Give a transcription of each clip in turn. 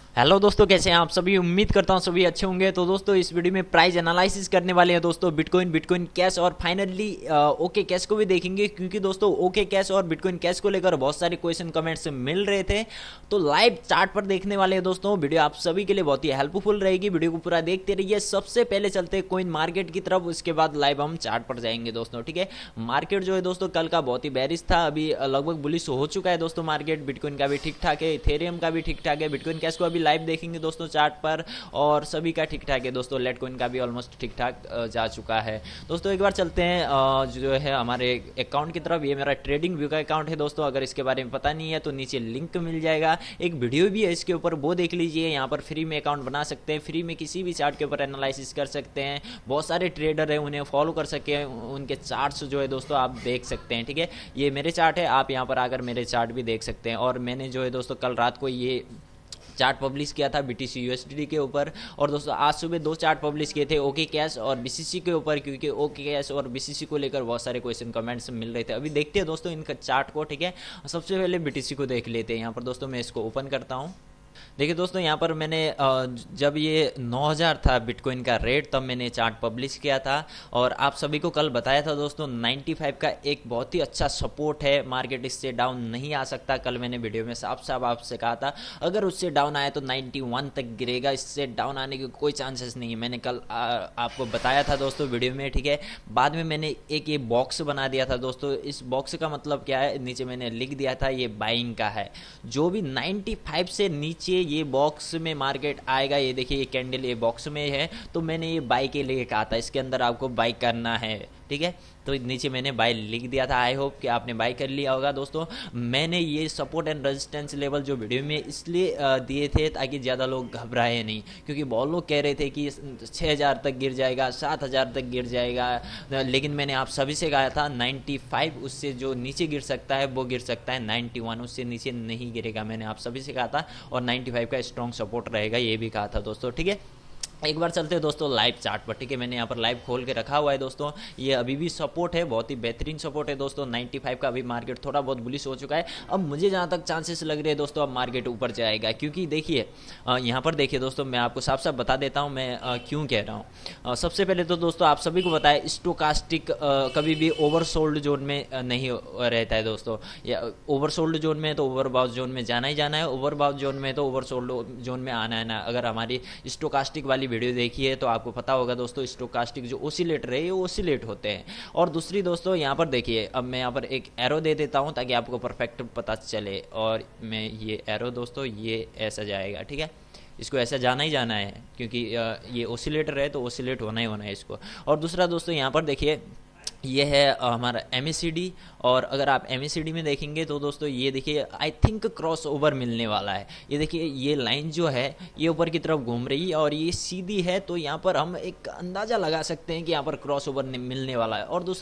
Hello दोस्तों, कैसे हैं आप सभी। उम्मीद करता हूं सभी अच्छे होंगे। तो दोस्तों इस वीडियो में प्राइस एनालिसिस करने वाले हैं दोस्तों, बिटकॉइन कैश और फाइनली ओके कैश को भी देखेंगे, क्योंकि दोस्तों ओके कैश और बिटकॉइन कैश को लेकर बहुत सारे क्वेश्चन कमेंट्स मिल रहे थे। तो लाइव चार्ट पर देखने वाले हैं दोस्तों। वीडियो आप सभी के लिए बहुत ही हेल्पफुल रहेगी, वीडियो को पूरा देखते रहिए। सबसे पहले चलते हैं कोइन मार्केट की तरफ, उसके बाद लाइव हम चार्ट पर जाएंगे दोस्तों। ठीक है, मार्केट जो है दोस्तों कल का बहुत ही बेरिश था, अभी लगभग बुलिश हो चुका है दोस्तों मार्केट। बिटकॉइन का भी ठीक ठाक है, इथेरियम का भी ठीक ठाक है, बिटकॉइन कैश को अभी लाइव देखेंगे दोस्तों चार्ट पर, और सभी का ठीक ठाक है दोस्तों। लेटकॉइन का भी ऑलमोस्ट ठीक ठाक जा चुका है दोस्तों। एक बार चलते हैं जो है हमारे अकाउंट की तरफ। ये मेरा ट्रेडिंग व्यू का अकाउंट है दोस्तों, अगर इसके बारे में पता नहीं है तो नीचे लिंक मिल जाएगा, एक वीडियो भी है इसके ऊपर, वो देख लीजिए। यहाँ पर फ्री में अकाउंट बना सकते हैं, फ्री में किसी भी चार्ट के ऊपर एनालिसिस कर सकते हैं। बहुत सारे ट्रेडर हैं, उन्हें फॉलो कर सके हैं, उनके चार्ट्स जो है दोस्तों आप देख सकते हैं। ठीक है, ये मेरे चार्ट है, आप यहाँ पर आकर मेरे चार्ट भी देख सकते हैं। और मैंने जो है दोस्तों कल रात को ये चार्ट पब्लिश किया था बीटीसी यूएसडी के ऊपर, और दोस्तों आज सुबह दो चार्ट पब्लिश किए थे, ओके कैश और बीसीसी के ऊपर, क्योंकि ओके कैश और बीसीसी को लेकर बहुत सारे क्वेश्चन कमेंट्स मिल रहे थे। अभी देखते हैं दोस्तों इनका चार्ट को। ठीक है, सबसे पहले बीटीसी को देख लेते हैं। यहाँ पर दोस्तों मैं इसको ओपन करता हूँ। देखिए दोस्तों, यहाँ पर मैंने जब ये 9000 था बिटकॉइन का रेट, तब मैंने चार्ट पब्लिश किया था, और आप सभी को कल बताया था दोस्तों 95 का एक बहुत ही अच्छा सपोर्ट है, मार्केट इससे डाउन नहीं आ सकता। कल मैंने वीडियो में साफ साफ आपसे कहा था अगर उससे डाउन आया तो 91 तक गिरेगा, इससे डाउन आने की कोई चांसेस नहीं है। मैंने कल आपको बताया था दोस्तों वीडियो में। ठीक है, बाद में मैंने एक ये बॉक्स बना दिया था दोस्तों। इस बॉक्स का मतलब क्या है, नीचे मैंने लिख दिया था ये बाइंग का है। जो भी 95 से नीचे ये बॉक्स में मार्केट आएगा, ये देखिए ये कैंडल ये बॉक्स में है, तो मैंने ये बाई के लिए कहा था, इसके अंदर आपको बाई करना है। ठीक है, तो नीचे मैंने बाई लिख दिया था। आई होप कि आपने बाई कर लिया होगा दोस्तों। मैंने ये सपोर्ट एंड रेजिस्टेंस लेवल जो वीडियो में इसलिए दिए थे ताकि ज़्यादा लोग घबराए नहीं, क्योंकि बहुत लोग कह रहे थे कि 6000 तक गिर जाएगा, 7000 तक गिर जाएगा, लेकिन मैंने आप सभी से कहा था 95 उससे जो नीचे गिर सकता है वो गिर सकता है, 91 उससे नीचे नहीं गिरेगा, मैंने आप सभी से कहा था। और 95 का स्ट्रॉन्ग सपोर्ट रहेगा, ये भी कहा था दोस्तों। ठीक है, एक बार चलते हैं दोस्तों लाइव चार्ट पर। ठीक है, मैंने यहाँ पर लाइव खोल के रखा हुआ है दोस्तों। ये अभी भी सपोर्ट है, बहुत ही बेहतरीन सपोर्ट है दोस्तों। 95 का अभी मार्केट थोड़ा बहुत बुलिश हो चुका है। अब मुझे जहाँ तक चांसेस लग रहे हैं दोस्तों, अब मार्केट ऊपर जाएगा, क्योंकि देखिए यहाँ पर देखिए दोस्तों, मैं आपको साफ साफ बता देता हूँ मैं क्यों कह रहा हूँ। सबसे पहले तो दोस्तों आप सभी को बताया स्टोकास्टिक कभी भी ओवरसोल्ड जोन में नहीं रहता है दोस्तों। या ओवरसोल्ड जोन में तो ओवरबाउट जोन में जाना ही जाना है, ओवरबाउट जोन में तो ओवरसोल्ड जोन में आना है ना। अगर हमारी स्टोकास्टिक वाली वीडियो देखिए तो आपको पता होगा दोस्तों, स्टोकास्टिक जो ओसिलेटर है ये ओसिलेट होते हैं। और दूसरी दोस्तों यहाँ पर देखिए, अब मैं यहाँ पर एक एरो दे देता हूँ ताकि आपको परफेक्ट पता चले। और मैं ये एरो दोस्तों ये ऐसा जाएगा। ठीक है, इसको ऐसा जाना ही जाना है, क्योंकि ये ओसिलेटर है तो ओसिलेट होना ही होना है इसको। और दूसरा दोस्तों यहाँ पर देखिए, ये है हमारा एमएसीडी, और अगर आप एमएसीडी में देखेंगे तो दोस्तों ये देखिए आई थिंक क्रॉस ओवर मिलने वाला है। ये देखिए ये लाइन जो है ये ऊपर की तरफ घूम रही है और ये सीधी है, तो यहाँ पर हम एक अंदाज़ा लगा सकते हैं कि यहाँ पर क्रॉस ओवर मिलने वाला है। और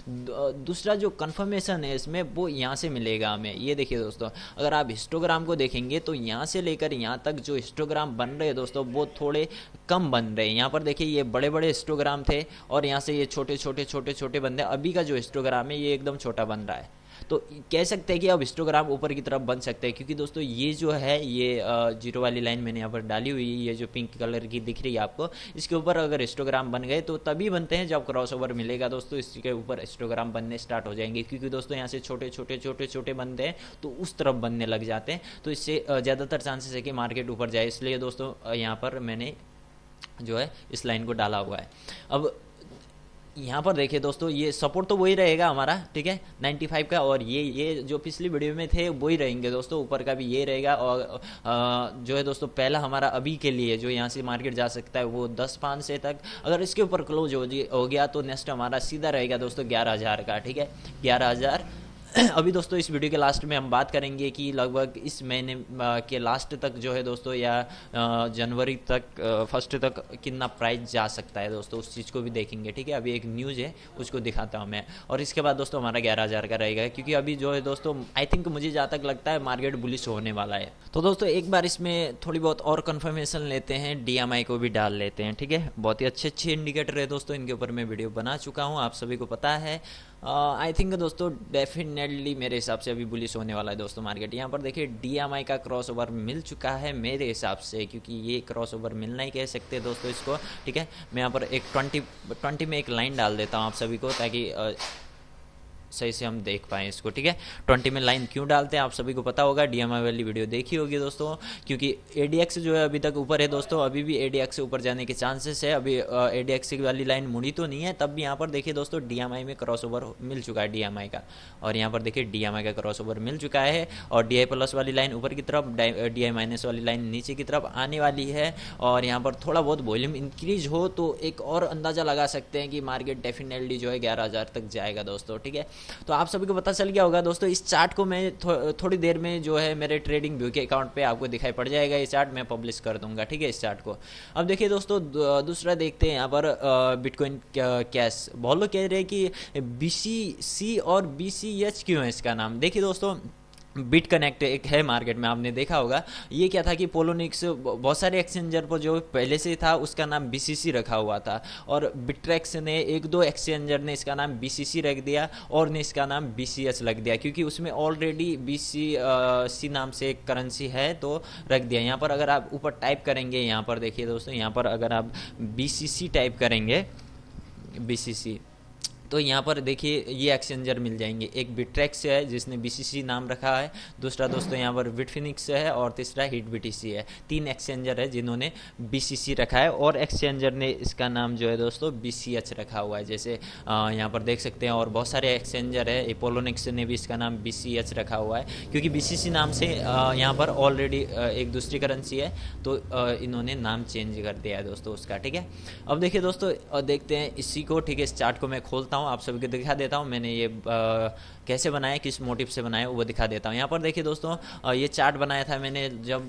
दूसरा जो कन्फर्मेशन है इसमें वो यहाँ से मिलेगा हमें। ये देखिए दोस्तों, अगर आप हिस्टोग्राम को देखेंगे तो यहाँ से लेकर यहाँ तक जो हिस्टोग्राम बन रहे हैं दोस्तों वो थोड़े कम बन रहे हैं। यहाँ पर देखिए ये बड़े बड़े हिस्टोग्राम थे, और यहाँ से ये छोटे छोटे छोटे छोटे बंदे, अभी का जो हिस्टोग्राम है ये एकदम छोटा बन रहा है। तो कह सकते हैं कि अब हिस्टोग्राम ऊपर की तरफ बन सकते हैं, क्योंकि दोस्तों ये जो है ये जीरो वाली लाइन मैंने यहाँ पर डाली हुई है, ये जो पिंक कलर की दिख रही है आपको, इसके ऊपर अगर हिस्टोग्राम बन गए तो तभी बनते हैं जब क्रॉस ओवर मिलेगा दोस्तों, इसके ऊपर हिस्टोग्राम बनने स्टार्ट हो जाएंगे। क्योंकि दोस्तों यहाँ से छोटे छोटे छोटे छोटे बनते हैं तो उस तरफ बनने लग जाते हैं, तो इससे ज़्यादातर चांसेस है कि मार्केट ऊपर जाए। इसलिए दोस्तों यहाँ पर मैंने जो है इस लाइन को डाला हुआ है। अब यहाँ पर देखिए दोस्तों, ये सपोर्ट तो वही रहेगा हमारा, ठीक है 95 का, और ये जो पिछली वीडियो में थे वही रहेंगे दोस्तों, ऊपर का भी ये रहेगा। और जो है दोस्तों पहला हमारा अभी के लिए जो यहाँ से मार्केट जा सकता है वो 10,500 तक, अगर इसके ऊपर क्लोज हो गया तो नेक्स्ट हमारा सीधा रहेगा दोस्तों 11,000 का। ठीक है, 11,000। अभी दोस्तों इस वीडियो के लास्ट में हम बात करेंगे कि लगभग इस महीने के लास्ट तक जो है दोस्तों, या जनवरी तक फर्स्ट तक कितना प्राइस जा सकता है दोस्तों, उस चीज़ को भी देखेंगे। ठीक है, अभी एक न्यूज़ है उसको दिखाता हूँ मैं, और इसके बाद दोस्तों हमारा 11,000 का रहेगा, क्योंकि अभी जो है दोस्तों आई थिंक मुझे जहाँ तक लगता है मार्केट बुलिश होने वाला है। तो दोस्तों एक बार इसमें थोड़ी बहुत और कन्फर्मेशन लेते हैं, डीएमआई को भी डाल लेते हैं। ठीक है, बहुत ही अच्छे अच्छे इंडिकेटर है दोस्तों, इनके ऊपर मैं वीडियो बना चुका हूँ, आप सभी को पता है। आई थिंक दोस्तों डेफिनेटली मेरे हिसाब से अभी बुलिश होने वाला है दोस्तों मार्केट। यहाँ पर देखिए DMI का क्रॉस ओवर मिल चुका है मेरे हिसाब से, क्योंकि ये क्रॉस ओवर मिलना ही कह सकते हैं दोस्तों इसको, ठीक है। मैं यहाँ पर एक 20 में एक लाइन डाल देता हूँ आप सभी को, ताकि सही से हम देख पाएँ इसको, ठीक है। 20 में लाइन क्यों डालते हैं आप सभी को पता होगा, DMI वाली वीडियो देखी होगी दोस्तों, क्योंकि ADX जो है अभी तक ऊपर है दोस्तों, अभी भी ADX से ऊपर जाने के चांसेस है। अभी ADX वाली लाइन मुड़ी तो नहीं है, तब भी यहाँ पर देखिए दोस्तों DMI में क्रॉस ओवर मिल चुका है DMI का, और यहाँ पर देखिए DMI का क्रॉस ओवर मिल चुका है, और DI प्लस वाली लाइन ऊपर की तरफ, DI माइनस वाली लाइन नीचे की तरफ आने वाली है। और यहाँ पर थोड़ा बहुत वॉल्यूम इंक्रीज हो तो एक और अंदाज़ा लगा सकते हैं कि मार्केट डेफिनेटली जो है 11,000 तक जाएगा दोस्तों, ठीक है। तो आप सभी को पता चल गया होगा दोस्तों। इस चार्ट को मैं थोड़ी देर में जो है मेरे ट्रेडिंग व्यू के अकाउंट पे आपको दिखाई पड़ जाएगा, ये चार्ट मैं पब्लिश कर दूंगा, ठीक है, इस चार्ट को। अब देखिए दोस्तों दूसरा देखते हैं यहाँ पर बिटकॉइन कैश। बहुत लोग कह रहे हैं कि BCC और BCH क्यों है इसका नाम। देखिए दोस्तों बिट कनेक्ट एक है मार्केट में, आपने देखा होगा। ये क्या था कि पोलोनिक्स बहुत सारे एक्सचेंजर पर जो पहले से था उसका नाम BCC रखा हुआ था, और बिट्रेक्स ने एक दो एक्सचेंजर ने इसका नाम BCC रख दिया और ने इसका नाम BCH रख दिया, क्योंकि उसमें ऑलरेडी BCC नाम से एक करेंसी है तो रख दिया। यहाँ पर अगर आप ऊपर टाइप करेंगे, यहाँ पर देखिए दोस्तों, यहाँ पर अगर आप BCC टाइप करेंगे, BCC, तो यहाँ पर देखिए ये एक्सचेंजर मिल जाएंगे। एक बिट्रेक्स है जिसने BCC नाम रखा है, दूसरा दोस्तों यहाँ पर बिटफिनिक्स है, और तीसरा हिट BTC है। 3 एक्सचेंजर है जिन्होंने BCC रखा है, और एक्सचेंजर ने इसका नाम जो है दोस्तों BCH रखा हुआ है, जैसे यहाँ पर देख सकते हैं। और बहुत सारे एक्सचेंजर है, पोलोनिक्स ने भी इसका नाम BCH रखा हुआ है, क्योंकि BCC नाम से यहाँ पर ऑलरेडी एक दूसरी करेंसी है, तो इन्होंने नाम चेंज कर दिया है दोस्तों उसका, ठीक है। अब देखिए दोस्तों देखते हैं इसी को, ठीक है। इस चार्ट को मैं खोलता हूँ, आप सभी को दिखा देता हूँ मैंने ये कैसे बनाया, किस मोटिव से बनाया वो दिखा देता हूँ। यहाँ पर देखिए दोस्तों ये चार्ट बनाया था मैंने जब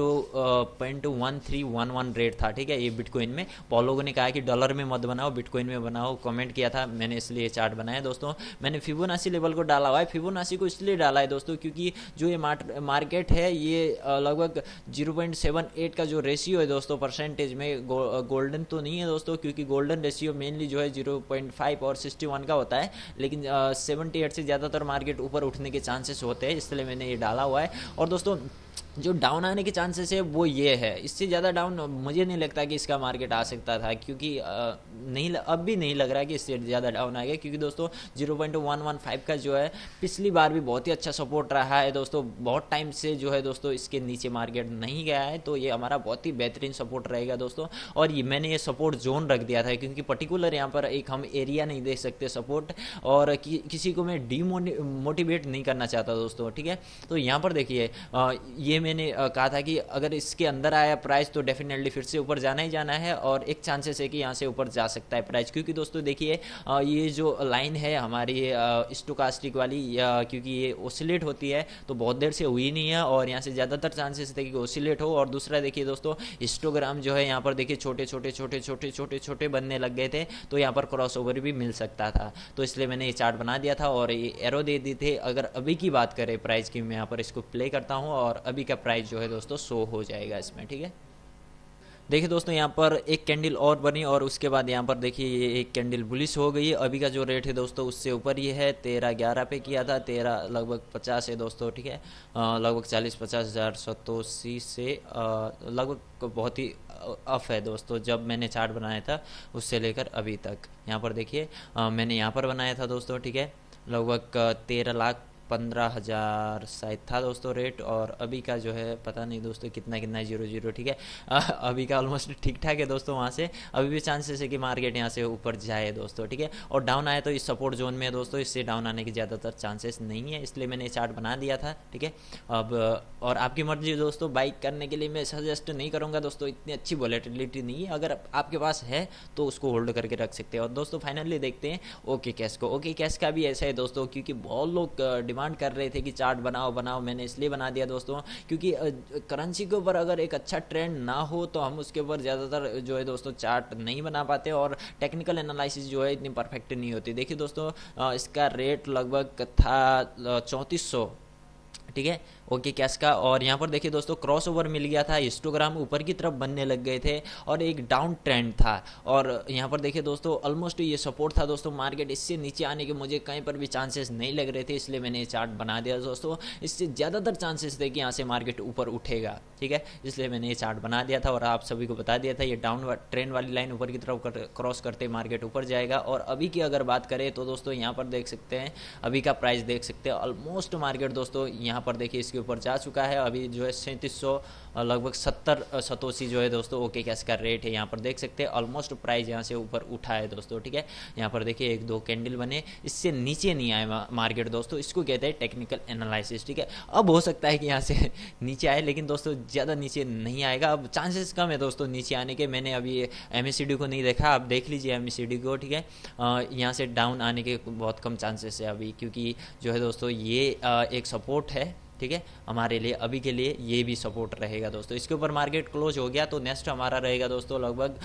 0.1311 रेट था, ठीक है, ये बिटकॉइन में। बहुत लोगों ने कहा कि डॉलर में मत बनाओ, बिटकॉइन में बनाओ, कमेंट किया था मैंने, इसलिए ये चार्ट बनाया दोस्तों। मैंने फिबोनाची लेवल को डाला हुआ है। फिबोनाची को इसलिए डाला है दोस्तों क्योंकि जो ये मार्केट है ये लगभग 0.78 का जो रेशियो है दोस्तों परसेंटेज में, गोल्डन तो नहीं है दोस्तों, क्योंकि गोल्डन रेशियो मेनली जो है 0.5 और 61 का होता है, लेकिन 78 से ज़्यादातर मार्केट ऊपर उठने के चांसेस होते हैं, इसलिए मैंने ये डाला हुआ है। और दोस्तों जो डाउन आने के चांसेस है वो ये है, इससे ज़्यादा डाउन मुझे नहीं लगता कि इसका मार्केट आ सकता था, क्योंकि नहीं अब भी नहीं लग रहा है कि इससे ज़्यादा डाउन आएगा, क्योंकि दोस्तों 0.115 का जो है पिछली बार भी बहुत ही अच्छा सपोर्ट रहा है दोस्तों। बहुत टाइम से जो है दोस्तों इसके नीचे मार्केट नहीं गया है, तो ये हमारा बहुत ही बेहतरीन सपोर्ट रहेगा दोस्तों। और ये मैंने ये सपोर्ट जोन रख दिया था, क्योंकि पर्टिकुलर यहाँ पर एक हम एरिया नहीं दे सकते सपोर्ट, और किसी को मैं डीमोटिवेट नहीं करना चाहता दोस्तों, ठीक है। तो यहाँ पर देखिए ये मैंने कहा था कि अगर इसके अंदर आया प्राइस तो डेफिनेटली फिर से ऊपर जाना ही जाना है, और एक चांसेस है कि यहाँ से ऊपर जा सकता है प्राइस, क्योंकि दोस्तों देखिए ये जो लाइन है हमारी स्टोकास्टिक वाली, क्योंकि ये ओसिलेट होती है तो बहुत देर से हुई नहीं है, और यहाँ से ज़्यादातर चांसेस थे कि ओसिलेट हो। और दूसरा देखिए दोस्तों हिस्टोग्राम जो है यहाँ पर देखिए छोटे छोटे बनने लग गए थे, तो यहाँ पर क्रॉस ओवर भी मिल सकता था, तो इसलिए मैंने ये चार्ट बना दिया था और ये एरो दे दी थी। अगर अभी की बात करें प्राइस की, मैं यहाँ पर इसको प्ले करता हूँ और अभी का प्राइस जो है दोस्तों शो हो जाएगा इसमें, ठीक है। देखिए दोस्तों यहाँ पर एक कैंडल और बनी, और उसके बाद यहाँ पर देखिए ये एक कैंडल बुलिश हो गई है। अभी का जो रेट है दोस्तों उससे ऊपर ये है, 13.11 पे किया था, 13 लगभग 50 है दोस्तों, ठीक है, लगभग 40-50 हज़ार सतोसी से लगभग बहुत ही अफ है दोस्तों जब मैंने चार्ट बनाया था उससे लेकर अभी तक। यहाँ पर देखिए मैंने यहाँ पर बनाया था दोस्तों, ठीक है, लगभग 13,15,000 शायद था दोस्तों रेट, और अभी का जो है पता नहीं दोस्तों कितना 0 ठीक है। अभी का ऑलमोस्ट ठीक ठाक है दोस्तों, वहाँ से अभी भी चांसेस है कि मार्केट यहाँ से ऊपर जाए दोस्तों, ठीक है। और डाउन आए तो इस सपोर्ट जोन में दोस्तों, इससे डाउन आने की ज़्यादातर चांसेस नहीं है, इसलिए मैंने चार्ट बना दिया था, ठीक है। अब और आपकी मर्जी दोस्तों, बाइक करने के लिए मैं सजेस्ट नहीं करूँगा दोस्तों, इतनी अच्छी वॉलेटिलिटी नहीं है, अगर आपके पास है तो उसको होल्ड करके रख सकते हैं। और दोस्तों फाइनली देखते हैं ओके कैश को। ओके कैश का भी ऐसा है दोस्तों, क्योंकि बहुत लोग डिमांड कर रहे थे कि चार्ट बनाओ, मैंने इसलिए बना दिया दोस्तों क्योंकि करेंसी के ऊपर अगर एक अच्छा ट्रेंड ना हो तो हम उसके ऊपर ज़्यादातर जो है दोस्तों चार्ट नहीं बना पाते, और टेक्निकल एनालिसिस जो है इतनी परफेक्ट नहीं होती। देखिए दोस्तों इसका रेट लगभग था 3400, ठीक है, ओके कैश का। और यहाँ पर देखिए दोस्तों क्रॉस ओवर मिल गया था, हिस्टोग्राम ऊपर की तरफ बनने लग गए थे और एक डाउन ट्रेंड था। और यहाँ पर देखिए दोस्तों ऑलमोस्ट ये सपोर्ट था दोस्तों, मार्केट इससे नीचे आने के मुझे कहीं पर भी चांसेस नहीं लग रहे थे, इसलिए मैंने ये चार्ट बना दिया दोस्तों। इससे ज़्यादातर चांसेस थे कि यहाँ से मार्केट ऊपर उठेगा, ठीक है, इसलिए मैंने ये चार्ट बना दिया था और आप सभी को बता दिया था ये डाउन ट्रेंड वाली लाइन ऊपर की तरफ क्रॉस करते मार्केट ऊपर जाएगा। और अभी की अगर बात करें तो दोस्तों यहाँ पर देख सकते हैं, अभी का प्राइस देख सकते हैं, ऑलमोस्ट मार्केट दोस्तों यहाँ पर देखिए इसके ऊपर जा चुका है। अभी जो है 3700 लगभग 70 सतोशी जो है दोस्तों ओके कैश का रेट है, यहाँ पर देख सकते हैं ऑलमोस्ट प्राइस यहाँ से ऊपर उठा है दोस्तों, ठीक है। यहाँ पर देखिए एक दो कैंडल बने, इससे नीचे नहीं आए मार्केट दोस्तों, इसको कहते हैं टेक्निकल एनालिसिस, ठीक है। अब हो सकता है कि यहाँ से नीचे आए, लेकिन दोस्तों ज़्यादा नीचे नहीं आएगा, अब चांसेस कम है दोस्तों नीचे आने के। मैंने अभी MACD को नहीं देखा, आप देख लीजिए MACD को, ठीक है। यहाँ से डाउन आने के बहुत कम चांसेस है अभी, क्योंकि जो है दोस्तों ये एक सपोर्ट है, ठीक है, हमारे लिए अभी के लिए ये भी सपोर्ट रहेगा दोस्तों। इसके ऊपर मार्केट क्लोज हो गया तो नेक्स्ट हमारा रहेगा दोस्तों लगभग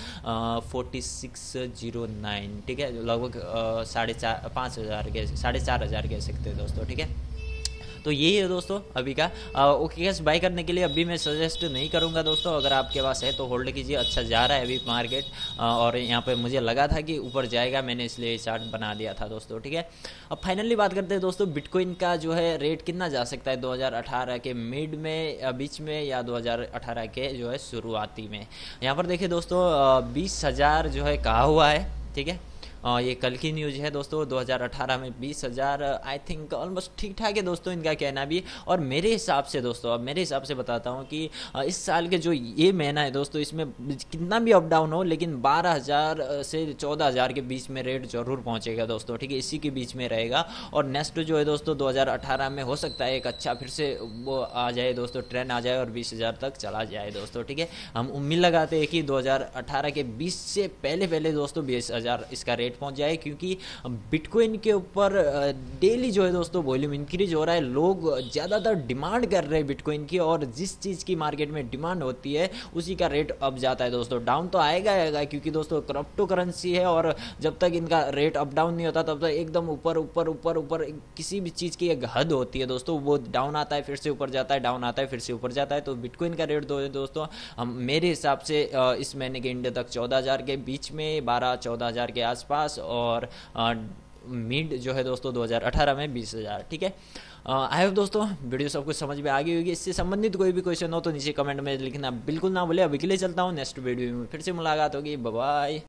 4609, ठीक है, लगभग 4,500 के 4,500 कह सकते हैं दोस्तों, ठीक है। तो यही है दोस्तों अभी का। ओके कैश बाय करने के लिए अभी मैं सजेस्ट नहीं करूंगा दोस्तों, अगर आपके पास है तो होल्ड कीजिए, अच्छा जा रहा है अभी मार्केट। और यहाँ पे मुझे लगा था कि ऊपर जाएगा, मैंने इसलिए चार्ट बना दिया था दोस्तों, ठीक है। अब फाइनली बात करते हैं दोस्तों बिटकॉइन का जो है रेट कितना जा सकता है 2018 के मिड में, बीच में, या 2018 के जो है शुरुआती में। यहाँ पर देखिए दोस्तों 20,000 जो है कहा हुआ है, ठीक है। ये कल की न्यूज़ है दोस्तों, 2018 में 20,000 आई थिंक ऑलमोस्ट ठीक ठाक है दोस्तों इनका कहना भी। और मेरे हिसाब से दोस्तों, अब मेरे हिसाब से बताता हूँ कि इस साल के जो ये महीना है दोस्तों, इसमें कितना भी अप डाउन हो लेकिन 12,000 से 14,000 के बीच में रेट जरूर पहुँचेगा दोस्तों, ठीक है, इसी के बीच में रहेगा। और नेक्स्ट जो है दोस्तों 2018 में हो सकता है एक अच्छा फिर से वो आ जाए दोस्तों, ट्रेंड आ जाए और 20,000 तक चला जाए दोस्तों, ठीक है। हम उम्मीद लगाते हैं कि 2018 के 20 से पहले दोस्तों 20,000 इसका रेट पहुंच जाए, क्योंकि बिटकॉइन के ऊपर डेली जो है दोस्तों वॉल्यूम इंक्रीज हो रहा है, लोग ज़्यादातर डिमांड कर रहे हैं बिटकॉइन की, और जिस चीज़ की मार्केट में डिमांड होती है उसी का रेट अप जाता है दोस्तों। डाउन तो आएगा क्योंकि दोस्तों क्रिप्टो करेंसी है, और जब तक इनका रेट अप डाउन नहीं होता तब तक एकदम ऊपर ऊपर ऊपर ऊपर किसी भी चीज़ की एक हद होती है दोस्तों, वो डाउन आता है फिर से ऊपर जाता है, डाउन आता है फिर से ऊपर जाता है। तो बिटकॉइन का रेट दोस्तों हम मेरे हिसाब से इस महीने के एंड तक 14,000 के बीच में, 12-14,000 के आसपास, और मिड जो है दोस्तों 2018 में 20,000, ठीक है। आई होप दोस्तों वीडियो सब कुछ समझ में आ गई होगी। इससे संबंधित कोई भी क्वेश्चन हो तो नीचे कमेंट में लिखना बिल्कुल ना भूले। अभी के लिए चलता हूँ, नेक्स्ट वीडियो में फिर से मुलाकात होगी, बाय बाय।